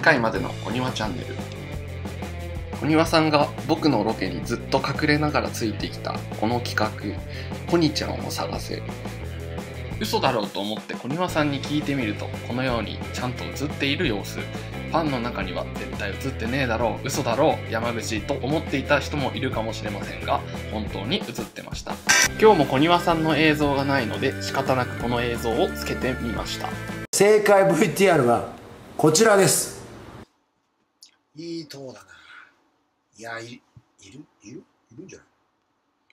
回までのお庭チャンネル。お庭さんが僕のロケにずっと隠れながらついてきたこの企画、コニちゃんを探せ。嘘だろうと思って小庭さんに聞いてみると、このようにちゃんと映っている様子。ファンの中には絶対映ってねえだろう、嘘だろう、山口と思っていた人もいるかもしれませんが、本当に映ってました。今日も小庭さんの映像がないので仕方なくこの映像をつけてみました。 正解 VTR はこちらです。いいとこだな。いや、いるんじゃない？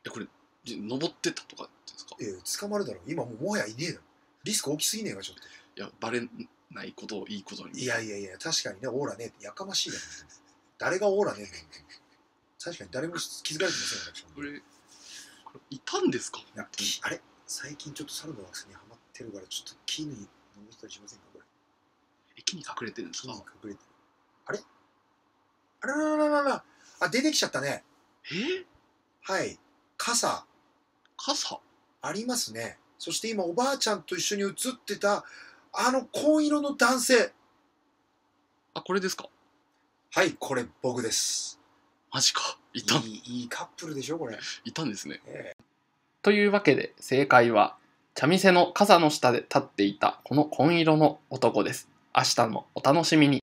これ登ってたとかですか？ 捕まるだろう。今もはやいねえだろ。リスク大きすぎねえか、ちょっと。 いや、バレないことをいいことに。 いや、確かにね、オーラねえってやかましいだろ。誰がオーラねえんだよ。確かに誰も気づかれてませんよね。 これいたんですか？ あれ最近ちょっと猿の惑星にハマってるから、ちょっと木に登ったりしませんか、これ。 木に隠れてるんですか？ 木に隠れてる。あれあらら、あ、出てきちゃったね。はい。傘ありますね。そして今おばあちゃんと一緒に写ってたあの紺色の男性。 あ、これですか？ はい、これ僕です。 マジか。いいカップルでしょこれ。 いたんですね。というわけで正解は茶店の傘の下で立っていたこの紺色の男です。明日もお楽しみに。